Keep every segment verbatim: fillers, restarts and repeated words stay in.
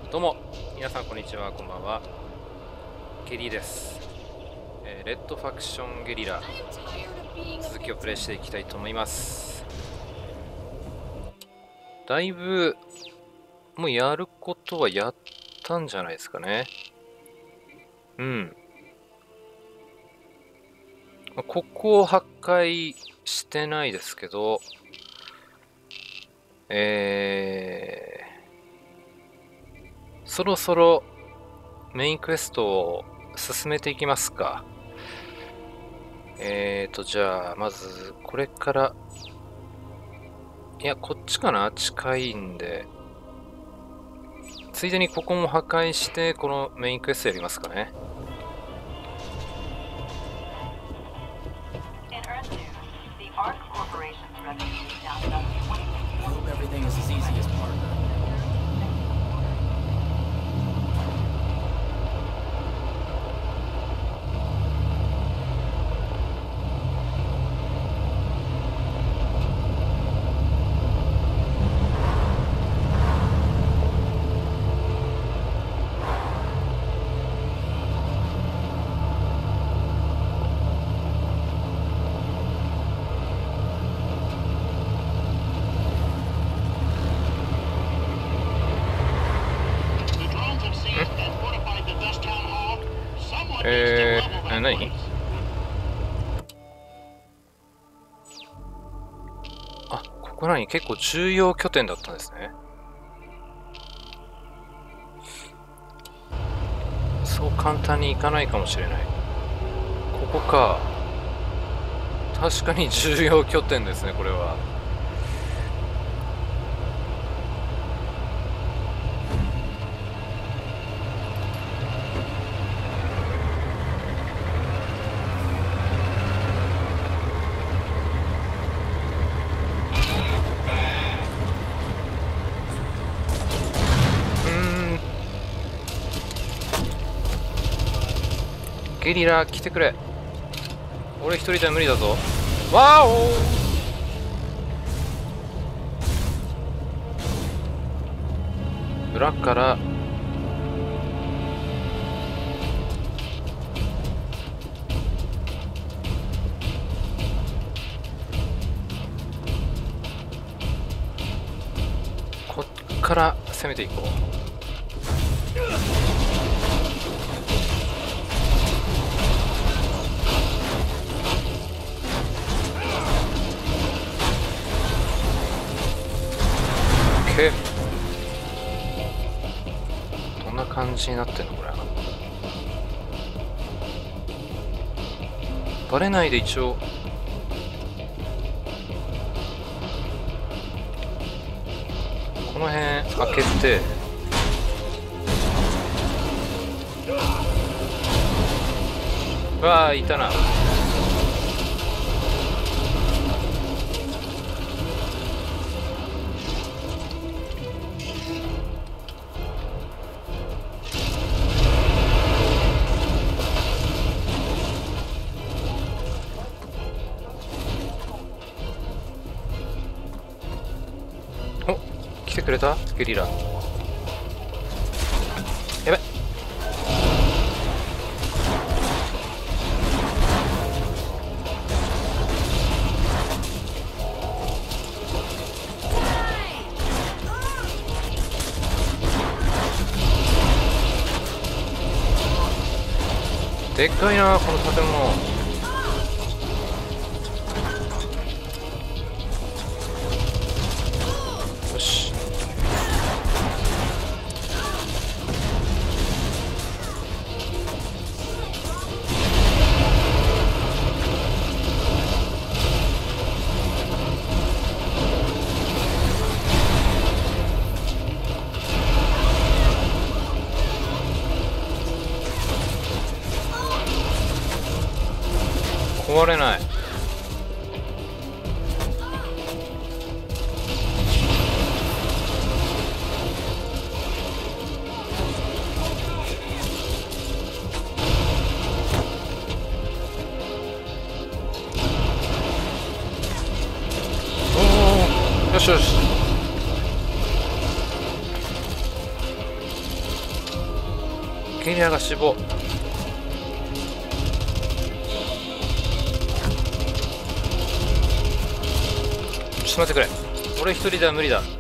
どうも皆さんこんにちは、こんばんは。ゲリです、えー、レッドファクションゲリラ続きをプレイしていきたいと思います。だいぶもうやることはやったんじゃないですかね。うんここを破壊してないですけど、えー、そろそろメインクエストを進めていきますか。えーとじゃあまずこれから、いやこっちかな、近いんでついでにここも破壊してこのメインクエストやりますかね。えー、何？あ、ここ何？結構重要拠点だったんですね。そう簡単にいかないかもしれない。ここか。確かに重要拠点ですね、これは。ゲリラ来てくれ。俺一人じゃ無理だぞ。わーお、裏からこっから攻めていこう。どんな感じになってんのこれ。バレないで一応この辺開けて、うわーいたな。来てくれたゲリラ。やべ、でっかいなこの建物。よし、壊れない。おお、よしよし。 ゲリラが死亡。ちょっと待ってくれ、俺一人では無理だ。よ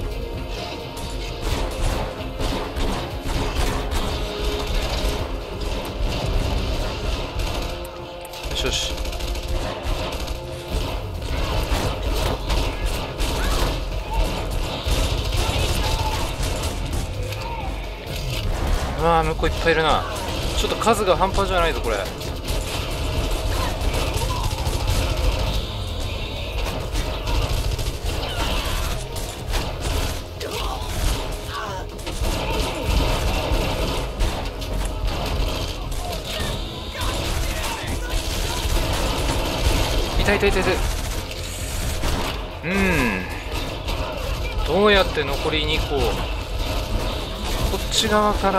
しよし。うわー、向こういっぱいいるな。ちょっと数が半端じゃないぞこれ。痛い痛い痛い痛い。うん、どうやって残りにこう、こっち側から、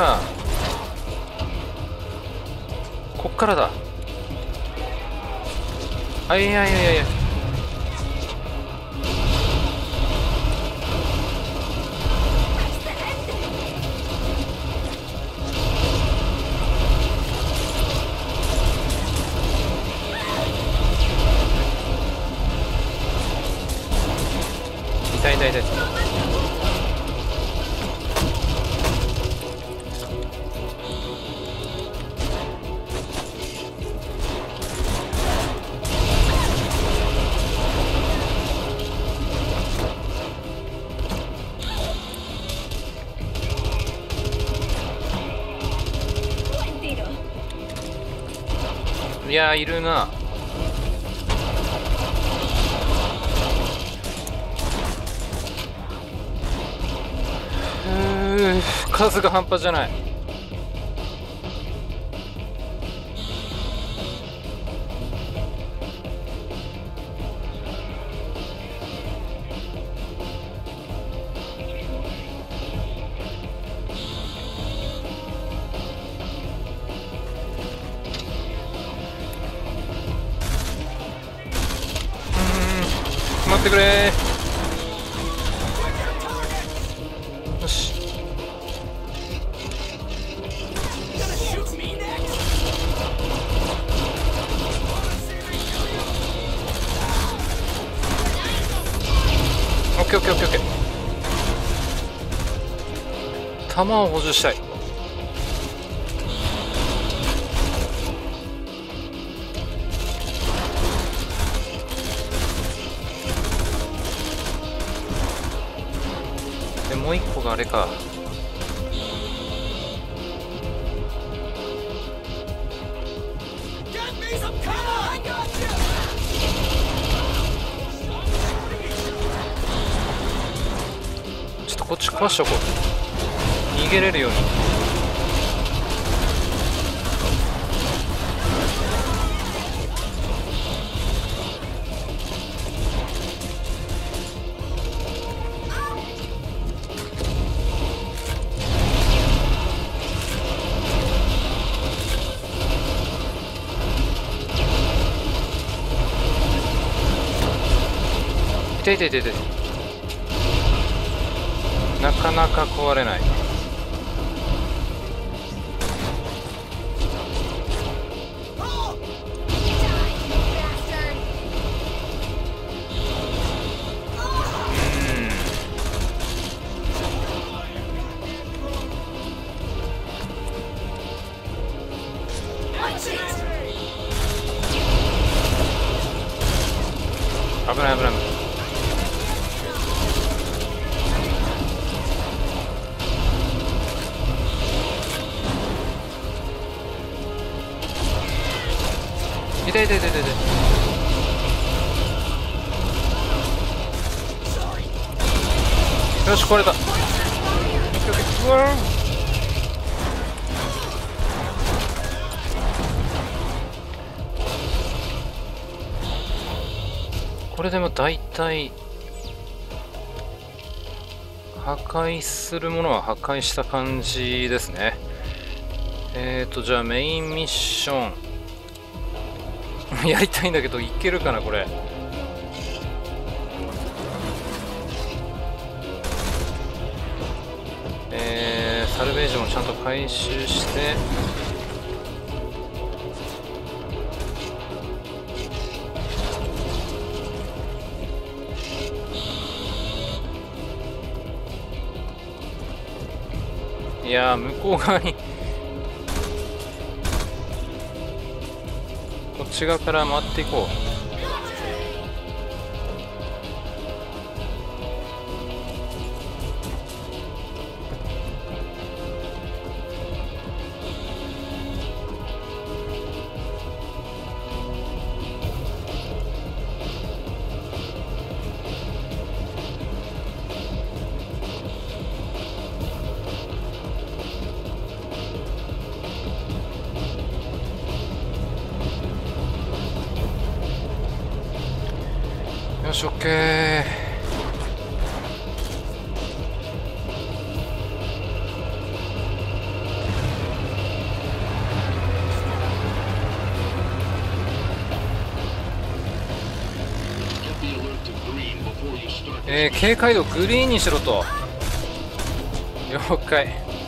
こっからだ。あ、いやいやいやいや。痛い痛い痛い。いやー、いるな。うー、数が半端じゃない。待ってくれー。よし。オッケーオッケーオッケーオッケー。弾を補充したい。もう一個があれか。ちょっとこっち壊しとこう。逃げれるように。痛い痛い痛い痛い。なかなか壊れない。危ない危ない。痛い痛い痛い痛い痛い。よし、壊れた。うわー、これでも大体破壊するものは破壊した感じですね。えーとじゃあメインミッションやりたいんだけどいけるかなこれ。えー、 サルベージもちゃんと回収して、いやー向こう側にこっち側から回っていこう。よし、オッケー。えー、警戒度グリーンにしろと。了解。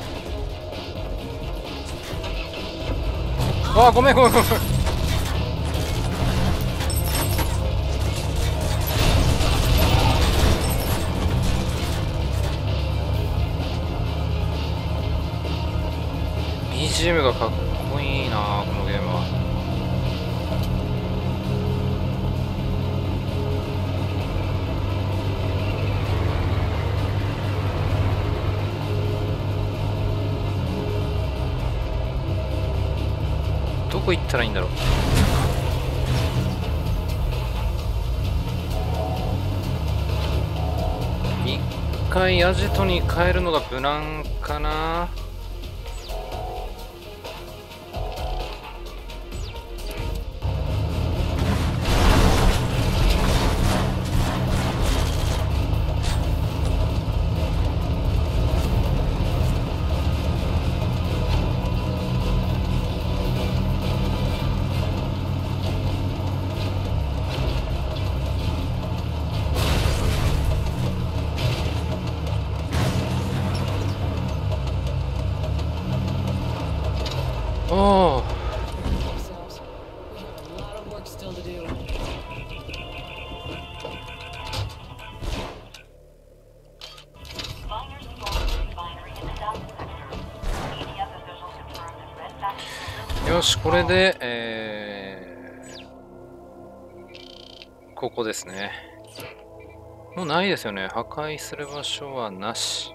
あ、ごめんごめんごめん。ビージーエム がかっこいいなこのゲームは。どこ行ったらいいんだろう。一回アジトに帰るのが無難かな。おお。よし、これで、えー、ここですね。もうないですよね。破壊する場所はなし。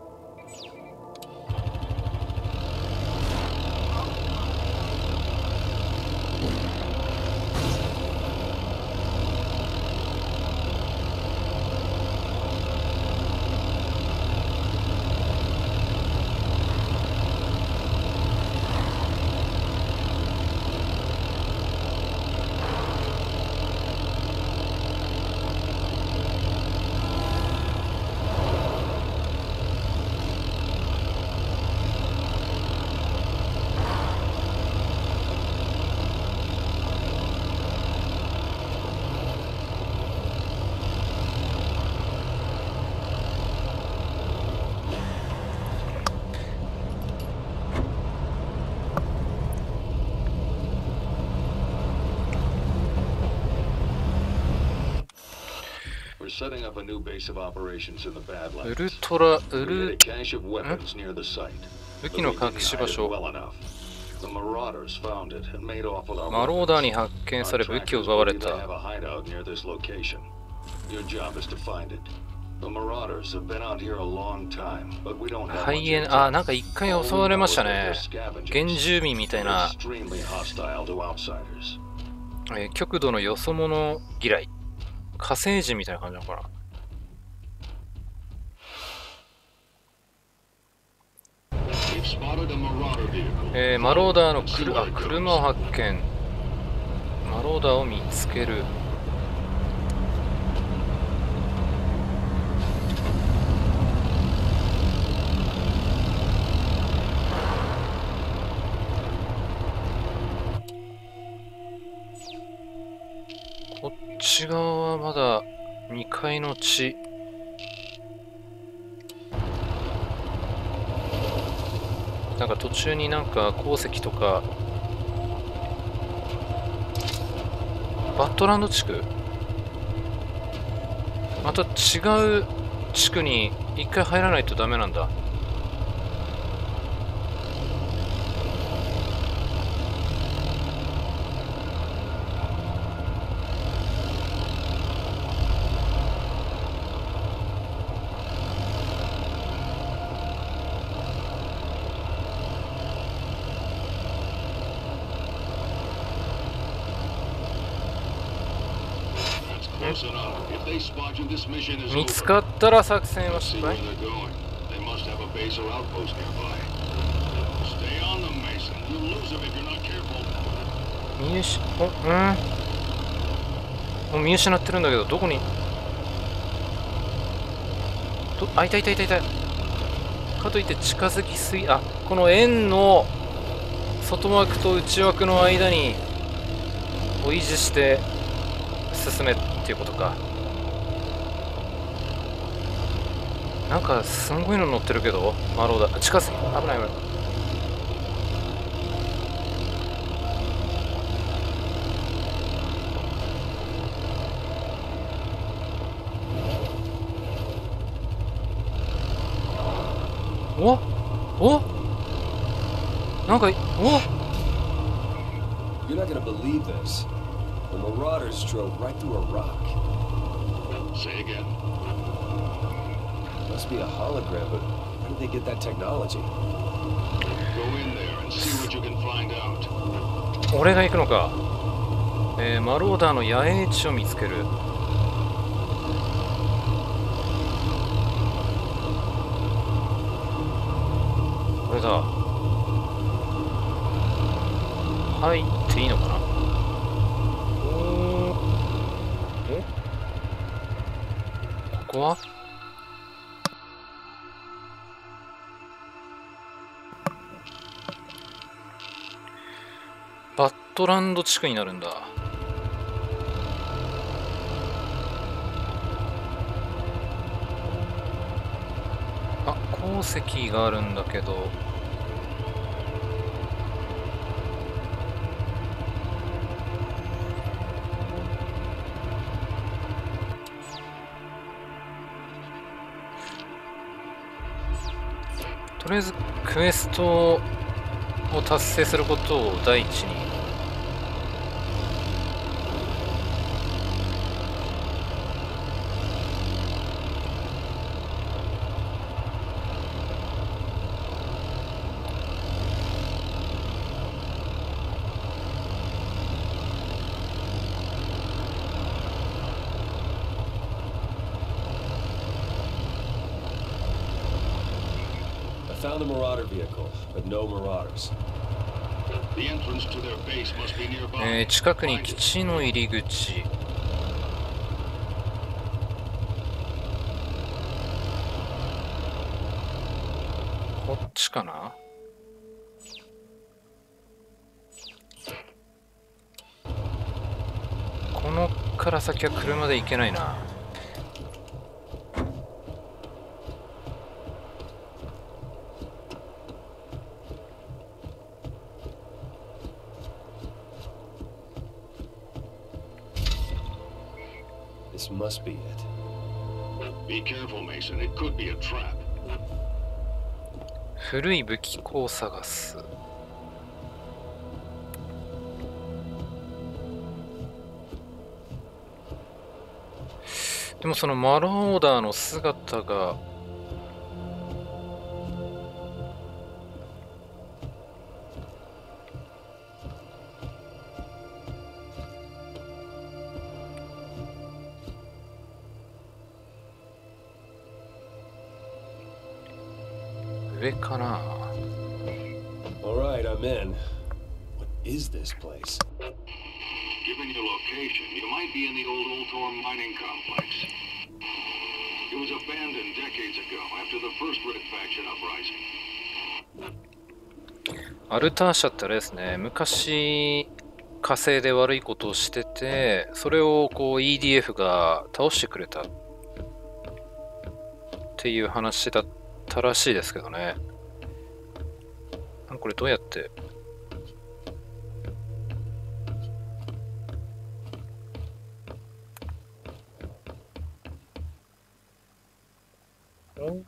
ウルトラウル武器の隠し場所。マローダーに発見され武器を奪われた。肺炎、あ、なんか一回襲われましたね。原住民みたいな、えー、極度のよそ者嫌い。火星人みたいな感じなのかな。えー、マローダーのくるあ車を発見。マローダーを見つける。こっち側はまだにかいの地。 なんか途中になんか鉱石とか、バッドランド地区、また違う地区に一回入らないとダメなんだ。見つかったら作戦は失敗。見失うんもう見失ってるんだけど、どこにどあいたいたいたいた。かといって近づきすぎ、あ、この円の外枠と内枠の間にを維持して進めっていうことか。なんかすんごいの乗ってるけど、マローダ近すぎ、危ない危ない。おおなんかお You're not gonna believe this. The Marauders drove right through a rock. Say again. Must be a hologram, but where did they get that technology? Go in there and see what you can find out. 俺が行くのか。えー、マローダーの野営地を見つける。これだ。入っていいのかな。えここはバッドランド地区になるんだ。あ、鉱石があるんだけど。とりあえずクエストを達成することを第一に。 Found a Marauder vehicle, but no Marauders. The entrance to their base must be nearby. えー、近くに基地の入り口。こっちかな。このから先は車で行けないな。 This must be it. Be careful, Mason. It could be a trap. 古い武器庫を探す。でもそのマローダーの姿が上かな。 Alright, I'm in. What is this place? Given your location, you might be in the old Ultor mining complex. It was abandoned decades ago after the first Red Faction uprising. アルター社ってあれですね、昔火星で悪いことをしてて、それをこう イーディーエフ が倒してくれたっていう話だったらしいですけどね。 これどうやって。お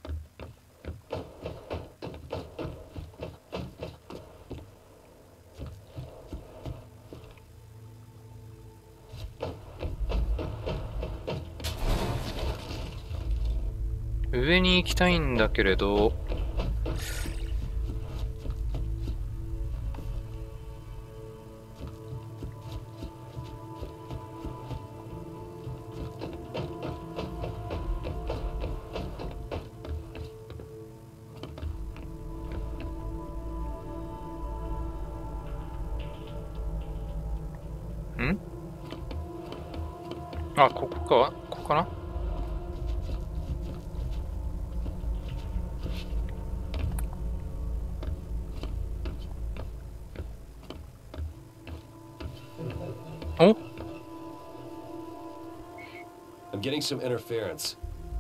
上に行きたいんだけれど、んあ、ここかここかな。お I'm getting some interference.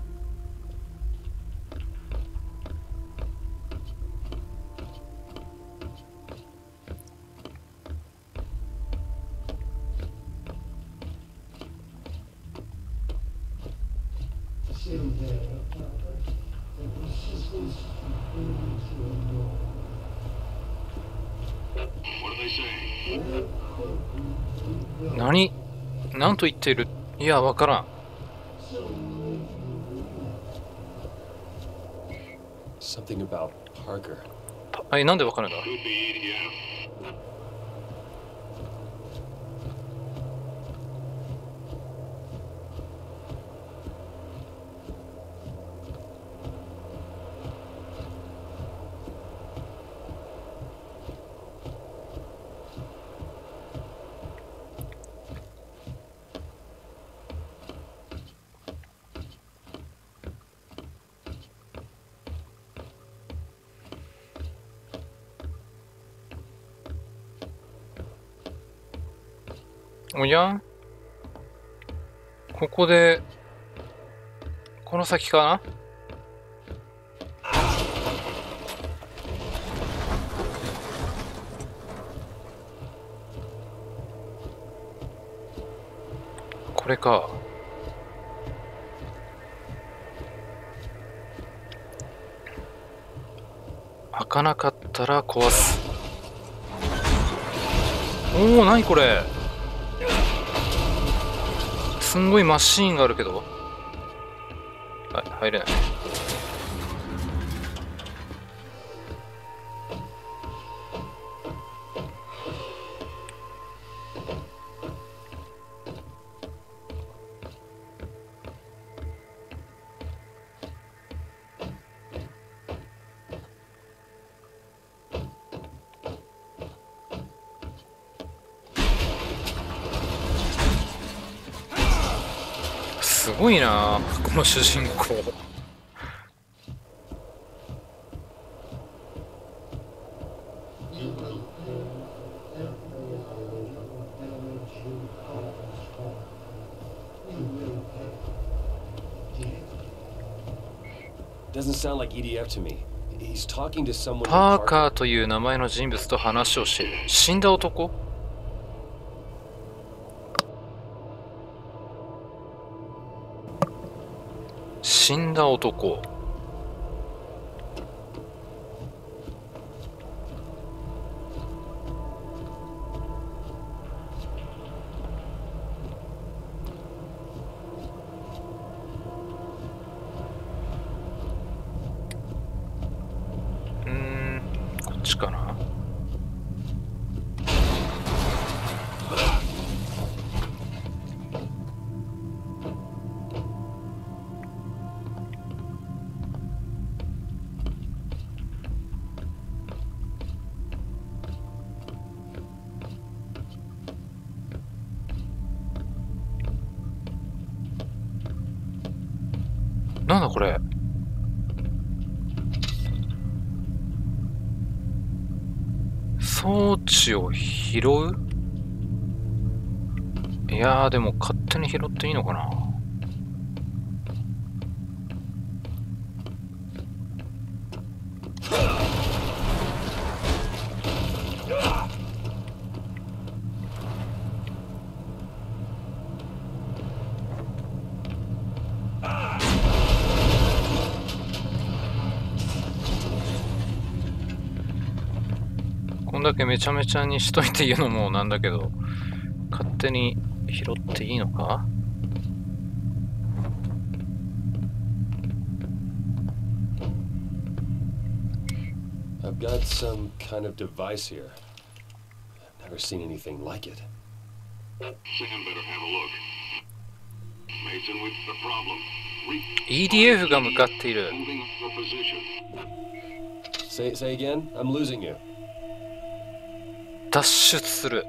What are they saying? 何何と言っている。いや、わからん。 Something about Parker. パえ、なんでわかるんだ。 Could be E D F. おやここで、この先かな。これか。開かなかったら壊す。おお、なにこれ。すんごいマシーンがあるけど。はい、入れない。すごいなこの主人公。 Doesn't sound like E D F to me. He's talking to someone. パーカーという名前の人物と話をしている。死んだ男？死んだ男。うーん、こっちかな。なんだこれ。装置を拾う？いやーでも勝手に拾っていいのかな。 んだけめちゃめちゃにしといて言うのもなんだけど、勝手に拾っていいのか？ I've got some kind of device here. I've never seen anything like it. Sam better have a look. Mason, with the problem. イーディーエフ が向かっている。 Moving up the position. Say say again. I'm losing you. 脱出する。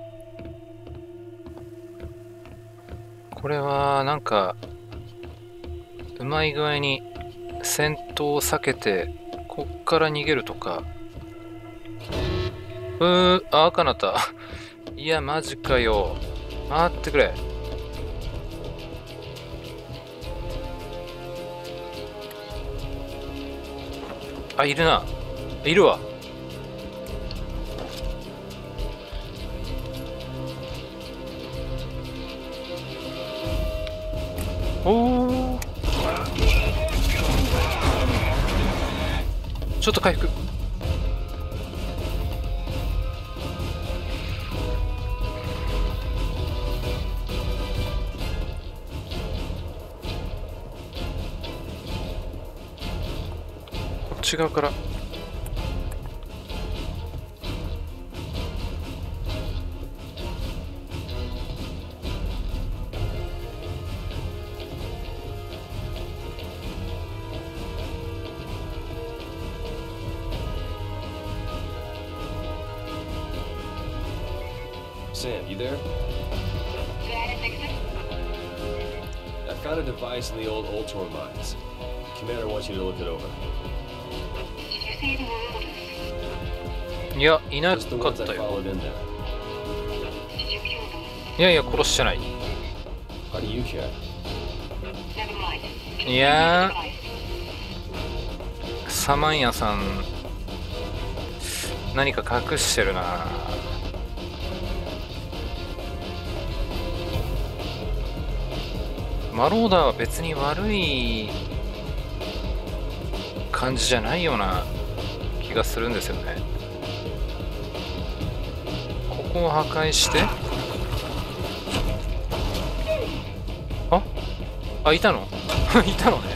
これはなんかうまい具合に戦闘を避けてこっから逃げるとか。うー、あ、赤なった。いやマジかよ。待ってくれ。あ、いるな。いるわ。おお。ちょっと回復。こっち側から。 Sam, you there? I found a device in the old Ultor mines. Commander wants you to look it over. いや、いな Just the かっ ones I たよ。 followed in there. いやいや、殺してない。 How do you care? いやー、サマンヤさん、何か隠してるな。マローダーは別に悪い感じじゃないような気がするんですよね。ここを破壊してああ、いたのいたのね。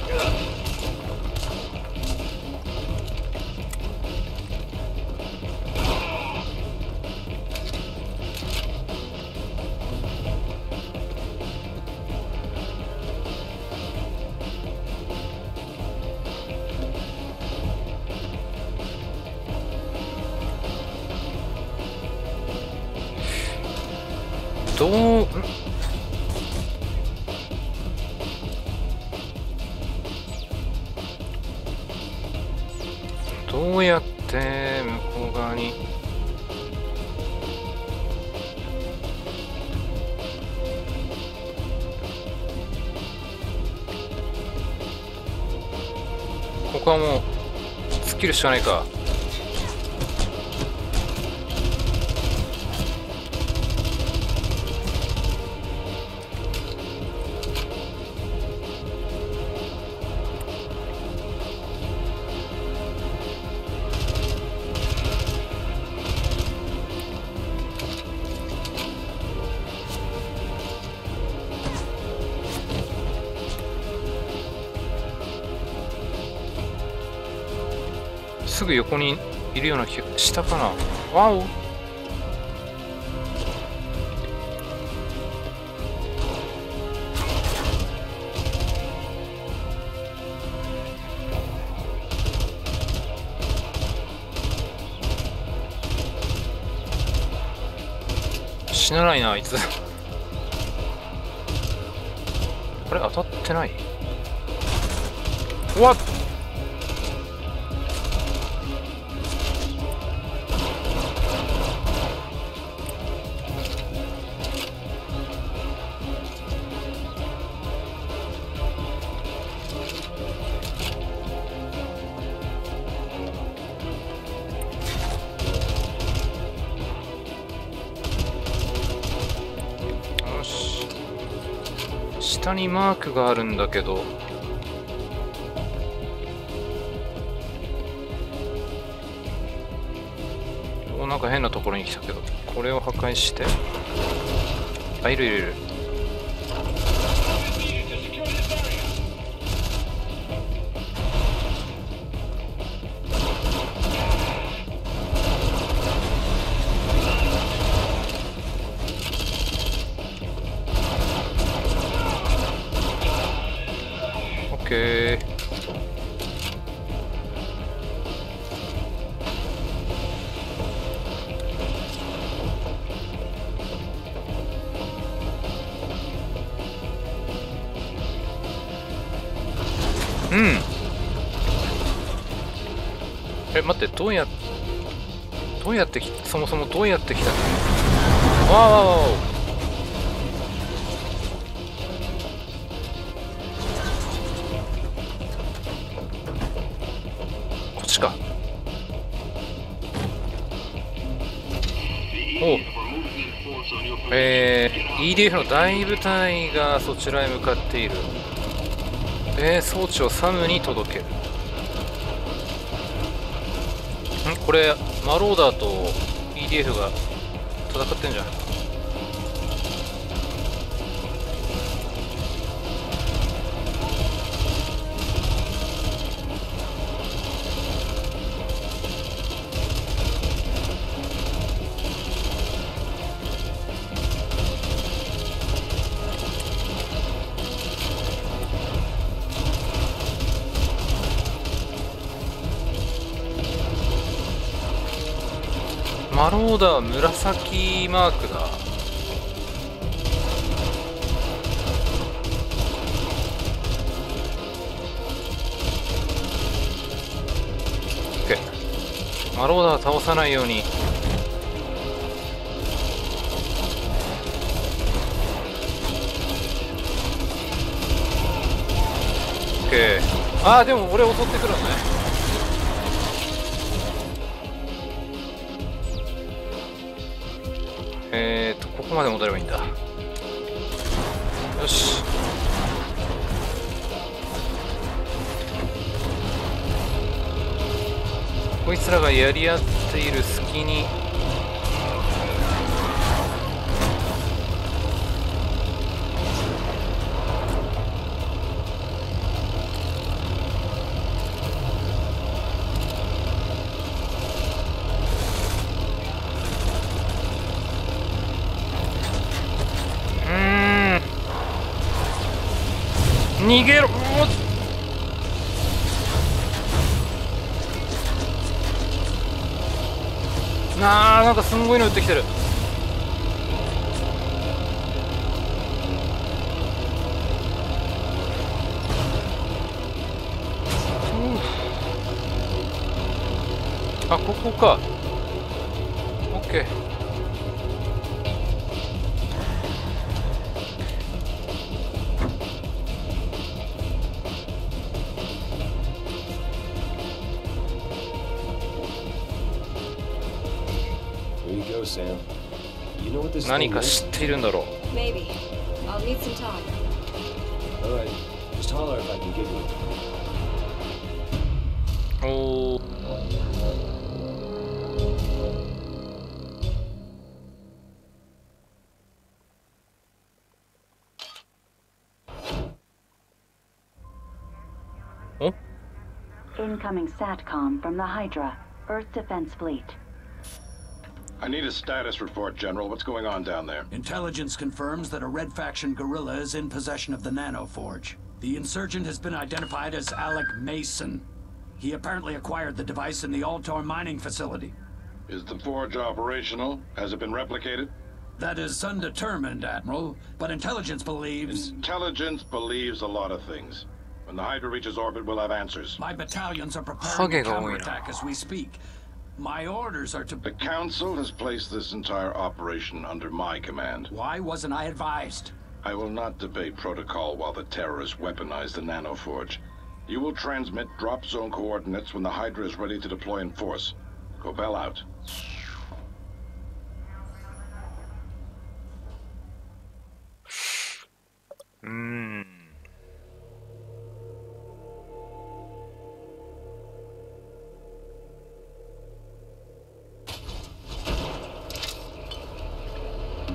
どう、んどうやって向こう側にここはもう突っ切るしかないか。すぐ横にいるような気がしたかな。わお。死なないなあいつ。あれ当たってない。うわっ、下にマークがあるんだけど、どうなんか変なところに来たけど、これを破壊して。あ、いるいるいる。オッケー。うん。え、待って、どうやどうやってきそもそもどうやってきたの？わあわあわあ。こっちか。おう。えー、イーディーエフ の大部隊がそちらへ向かっている。えー、装置をサムに届ける。んこれマローダーと イーディーエフ が戦ってんじゃないか。マローダー紫マークだ。OK。マローダー倒さないように。OK。ああ、でも俺襲ってくるのね。えーと、ここまで戻ればいいんだ。よし。こいつらがやり合っている隙に逃げろ。なあ、なんかすんごいの撃ってきてる。あ、ここか。オッケー。何か知っているんだろう。 Maybe. I'll need some time. All right, just holler if I can get you. おお。お Incoming SATCOM from the Hydra, Earth Defense Fleet. I need a status report, General. What's going on down there? Intelligence confirms that a Red Faction guerrilla is in possession of the Nanoforge. The insurgent has been identified as Alec Mason. He apparently acquired the device in the Altor mining facility. Is the forge operational? Has it been replicated? That is undetermined, Admiral, but intelligence believes... Intelligence believes a lot of things. When the Hydra reaches orbit, we'll have answers. My battalions are preparing to counterattack as we speak. My orders are to... The Council has placed this entire operation under my command. Why wasn't I advised? I will not debate protocol while the terrorists weaponize the Nanoforge. You will transmit drop zone coordinates when the Hydra is ready to deploy in force. Cobell out. Hmm.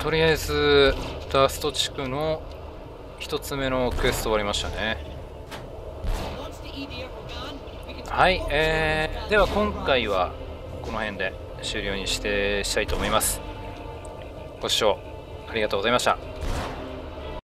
とりあえずダースト地区の一つ目のクエスト終わりましたね。はい、えー、では今回はこの辺で終了にしてしたいと思います。ご視聴ありがとうございました。